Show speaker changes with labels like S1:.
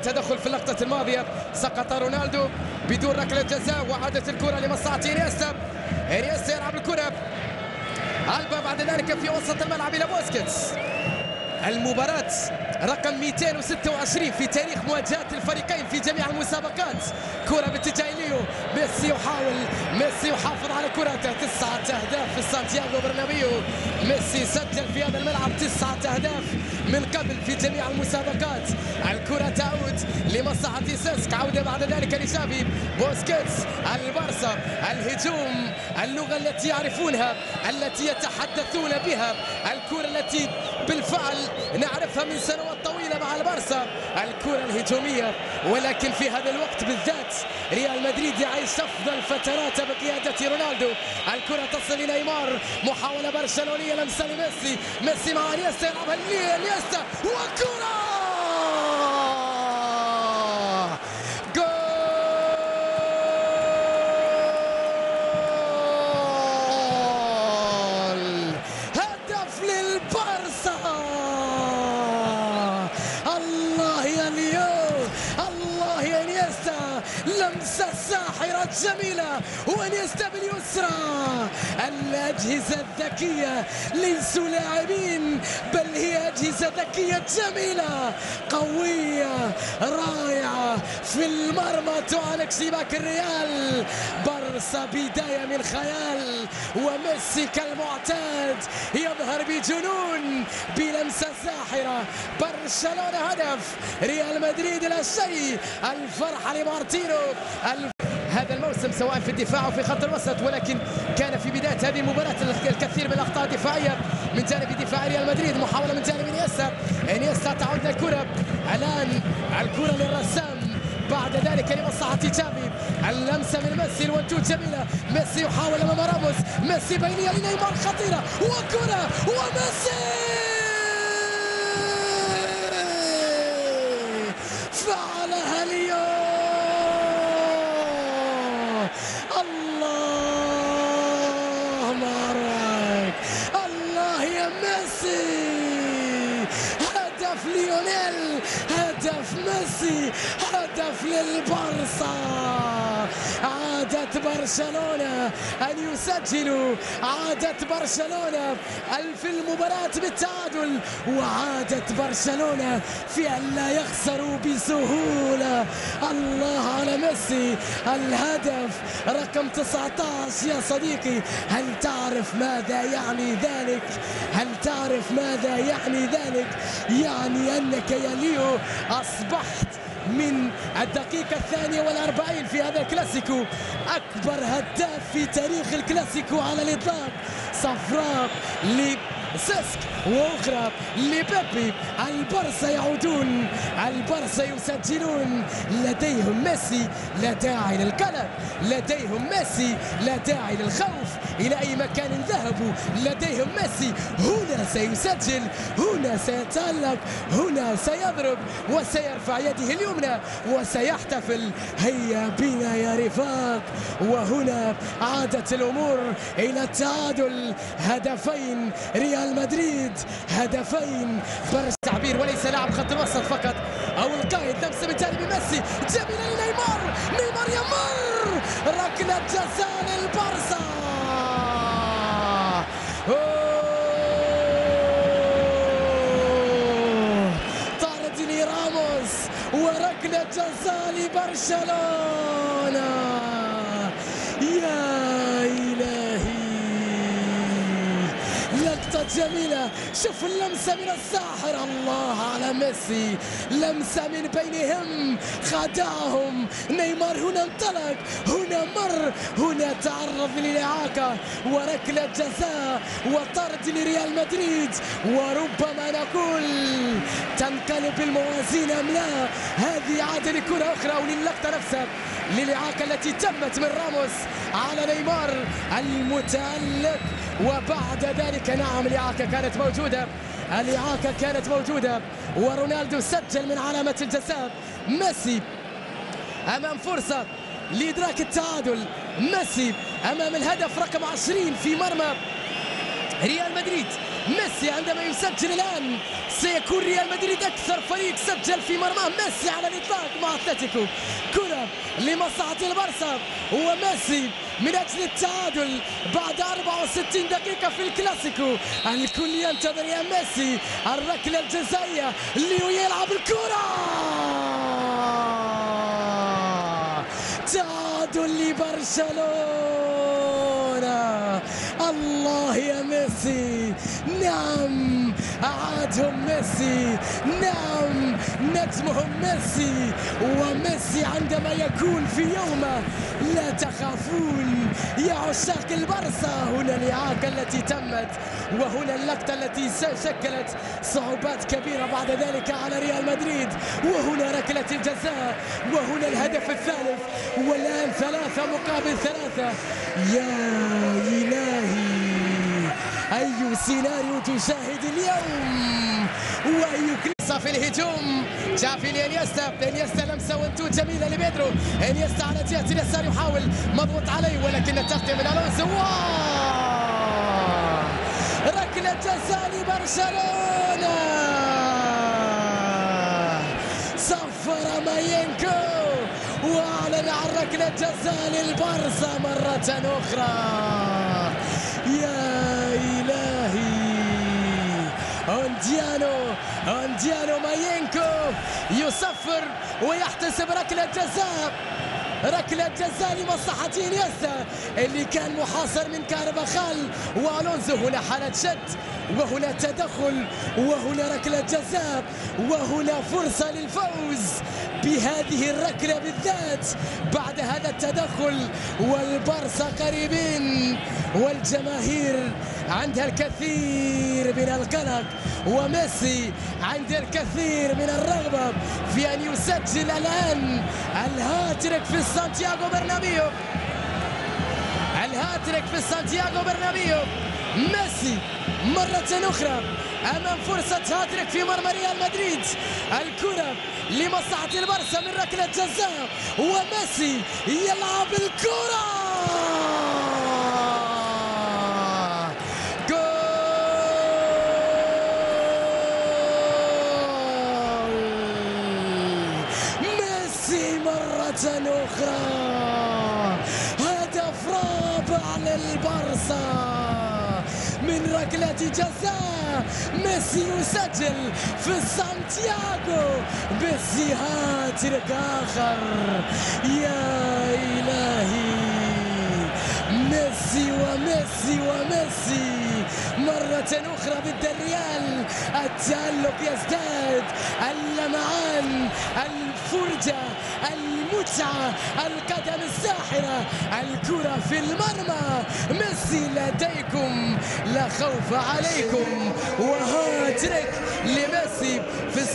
S1: تدخل في اللقطة الماضية، سقط رونالدو بدون ركلة جزاء وعادت الكرة لمصلحة إنيستا. إنيستا يلعب الكرة ألبا بعد ذلك في وسط الملعب إلى بوسكيتس. المباراة رقم 226 في تاريخ مواجهات الفريقين في جميع المسابقات. كرة باتجاه ليو، ميسي يحافظ على كرته. 9 أهداف في سانتياغو برنابيو. ميسي سجل في هذا الملعب 9 أهداف من قبل في جميع المسابقات. الكرة تعود لمصلحة سيسك، عودة بعد ذلك لشافي. بوسكيتس، البارسا، الهجوم، اللغة التي يعرفونها، التي يتحدثون بها، الكرة التي بالفعل نعرفها من سنوات طويلة مع البارسا، الكرة الهجومية. ولكن في هذا الوقت بالذات ريال مدريد يعيش أفضل فترات بقيادة رونالدو. الكرة تصل إلى نيمار، محاولة برشلونية، لمسة لميسي، ميسي مع إنيستا، يلعبها لإنيستا وكرة جول، هدف للبارسا. الله يا ليو، الله يا إنيستا، لمسة ساحرة جميلة، وإنيستا باليسرى. الأجهزة الذكية ليسوا لاعبين، بل هي أجهزة ذكية جميلة قوية رائعة في المرمى، تعانق شباك الريال. بارسا بداية من خيال، وميسي كالمعتاد يظهر بجنون بلمسة ساحرة. برشلونة هدف، ريال مدريد لا شيء. الفرحة لمارتينو. هذا الموسم سواء في الدفاع أو في خط الوسط، ولكن كان في بداية هذه المباراة الكثير من الأخطاء الدفاعية من جانب دفاع ريال مدريد. محاولة من جانب إنيستا تعود الكرة، الآن الكرة للرسام، بعد ذلك لمصلحة تشافي. اللمسة من ميسي، الونتو جميلة، ميسي يحاول أمام راموس، ميسي بينية لنيمار خطيرة، وكرة وميسي فعلها اليوم. الله مبارك، الله يا ميسي، هدف ليونيل، هدف ميسي، هدف للبارسا. عادت برشلونة أن يسجلوا، عادت برشلونة في المباراة بالتعادل، وعادت برشلونة في أن لا يخسروا بسهولة. الله على ميسي، الهدف رقم 19 يا صديقي. هل تعرف ماذا يعني ذلك؟ هل تعرف ماذا يعني ذلك؟ يعني أنك يا ليو أصبحت من الدقيقة 42 في هذا الكلاسيكو أكبر هداف في تاريخ الكلاسيكو على الإطلاق. صفراء لسيسك وأخرى لبيبي. البارسا يعودون، البارسا يسجلون. لديهم ميسي، لا داعي للقلق. لديهم ميسي، لا داعي للخوف. إلى أي مكان ذهبوا لديهم ميسي. هنا سيسجل، هنا سيتألق، هنا سيضرب وسيرفع يده اليمنى وسيحتفل. هيا بنا يا رفاق. وهنا عادت الأمور إلى التعادل. هدفين ريال مدريد، هدفين برشا. تعبير وليس لاعب خط الوسط فقط أو القائد. لمسة من جانب ميسي جميلة لنيمار، نيمار يمر، ركلة جزاء للبارسا. طاردني راموس، وركلة جزاء لبرشلونة. يا إلهي، لقطة جميلة. شوف اللمسة من الساحر، الله على ميسي، لمسة من بينهم خدعهم. نيمار هنا انطلق، هنا مر، هنا تعرض للإعاقة، وركلة جزاء وطرد لريال مدريد. وربما نقول تنقلب الموازين أم لا. هذه عادة لكرة أخرى أو للقطة نفسها، للإعاقة التي تمت من راموس على نيمار المتألق. وبعد ذلك نعم الإعاقة كانت موجودة، الإعاقة كانت موجودة، ورونالدو سجل من علامة الجزاء. ميسي أمام فرصة لإدراك التعادل، ميسي أمام الهدف رقم 20 في مرمى ريال مدريد. ميسي عندما يسجل الآن سيكون ريال مدريد أكثر فريق سجل في مرماه ميسي على الإطلاق مع أتلتيكو. كرة لمصلحة البارسا وميسي من أجل التعادل بعد 64 دقيقة في الكلاسيكو. الكل ينتظر يا ميسي الركلة الجزائية. ليو يلعب الكرة، تعادل لبرشلونة. الله يا ميسي، نعم أعادهم ميسي، نعم نجمهم ميسي. وميسي عندما يكون في يومه لا تخافون يا عشاق البارسا. هنا الإعاقة التي تمت، وهنا اللقطة التي شكلت صعوبات كبيرة بعد ذلك على ريال مدريد، وهنا ركلة الجزاء، وهنا الهدف الثالث، والآن 3-3. يا إلهي، أي سيناريو تشاهد اليوم، وأي كلاسة في الهجوم. شافي لإنيستا لمسة وانتو جميلة لبيدرو. إنيستا على جهة اليسار يحاول مضغوط عليه، ولكن التغطية من ألونسو. ركلة جزاء لبرشلونة، صفر ماينكو واعلن عن ركلة جزاء للبارسا مرة أخرى. يا إلهي، أونديانو ماينكو يصفر ويحتسب ركلة جزاء. ركلة جزاء لمصلحة إنيستا اللي كان محاصر من كارفاخال والونزو. هنا حالة شد، وهنا تدخل، وهنا ركلة جزاء، وهنا فرصة للفوز بهذه الركلة بالذات بعد هذا التدخل. والبارسا قريبين، والجماهير عندها الكثير من القلق، وميسي عنده الكثير من الرغبة في أن يسجل الآن الهاتريك في سانتياغو برنابيو. الهاتريك في سانتياغو برنابيو. ميسي مرة أخرى أمام فرصة هاتريك في مرمى ريال مدريد. الكرة لمصلحة البارسا من ركلة جزاء، وميسي يلعب الكرة. جول ميسي مرة أخرى، هدف رابع للبارسا من ركلة جزاء. ميسي يسجل في سانتياغو، ميسي هاتريك آخر. يا إلهي، ميسي وميسي وميسي مرة أخرى ضد الريال. التألق يزداد، اللمعان، الفرجة، المتعة، القدم الساحرة، الكرة في المرمى. ميسي لديكم لا خوف عليكم، وهاتريك لميسي في